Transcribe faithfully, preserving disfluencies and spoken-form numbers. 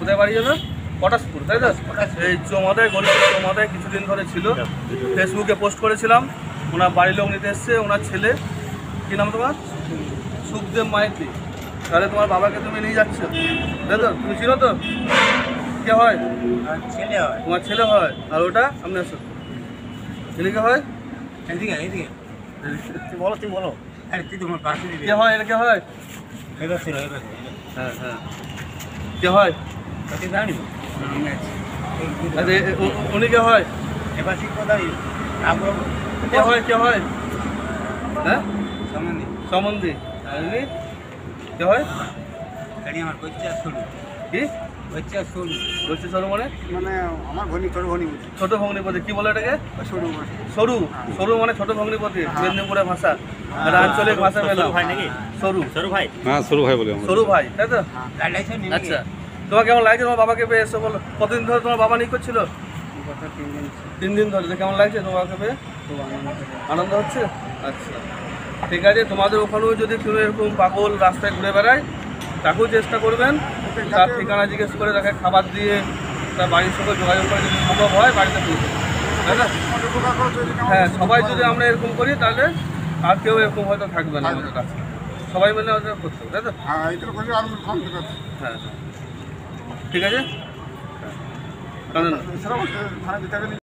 কোথায় বাড়ি যেন? পটাশপুর, তাই তো? এই চৌমাথায় গরিব চৌমাথায় কিছুদিন ধরে ছিল, ফেসবুকে পোস্ট করেছিলাম। ওনার বাড়ির লোক নিতে এসছে, ওনার ছেলে, কী নাম তোমার? সুখদেব মাইতি। তাহলে তোমার বাবাকে তুমি নিয়ে যাচ্ছ, তাই তো? তুমি চিনো তো? কে হয়? ছেলে হয়। তোমার ছেলে হয়। আর ওটা আপনি আসো, ছেলেকে হয়? এদিকে এদিকে বলো, তুমি বলো। আরে তুই তোমার পাশে দিবি। কে হয়? এটা কে হয়? এবার ছিল এবার। হ্যাঁ হ্যাঁ, কে হয়? তুই জানি আরে উনি কে হয়? এবার ঠিক কথা আমরা কে হয়? কে হয়? হ্যাঁ, সম্বন্ধে সম্বন্ধী। আর উনি কে হয়? গাড়ি আমার বচ্চা শুরু কি বচ্চা শুরু বলছি? সরু মানে মানে আমার ভনি ছোট ভনি ছোট ভগ্নিপতি। কি বলে এটাকে? শুরু সরু। সরু মানে ছোট ভগ্নিপতি, মেদিনীপুরের ভাষা, এটা আঞ্চলিক ভাষা পেলাম। ভাই নাকি? সরু, সরু ভাই। হ্যাঁ সরু ভাই বলে আমরা। সরু ভাই, তাই তো? গাড়ি আছে আচ্ছা, তোমার কেমন লাগছে তোমার বাবাকে পেয়ে? এসে বলো, কতদিন ধরে তোমার বাবা নিখোঁজ ছিল? তিন দিন তিন দিন ধরে। তো কেমন লাগছে তোমার বাবাকে পেয়ে? খুব আনন্দ। আনন্দ হচ্ছে? আচ্ছা, ঠিক আছে। তোমাদের ওখানেও যদি কেউ এরকম পাগল রাস্তায় ঘুরে বেড়ায়, তাকেও চেষ্টা করবেন, তার ঠিকানা জিজ্ঞেস করে তাকে খাবার দিয়ে তার বাড়ির সঙ্গে যোগাযোগ করে যদি সম্ভব হয় বাড়িতে পৌঁছে, তাই না? হ্যাঁ, সবাই যদি আমরা এরকম করি তাহলে আর কেউ এরকম হয়তো থাকবে না আমাদের কাছে। সবাই মিলে আমাদের করতে হবে, তাই তো? হ্যাঁ, ঠিক আছে। কারণ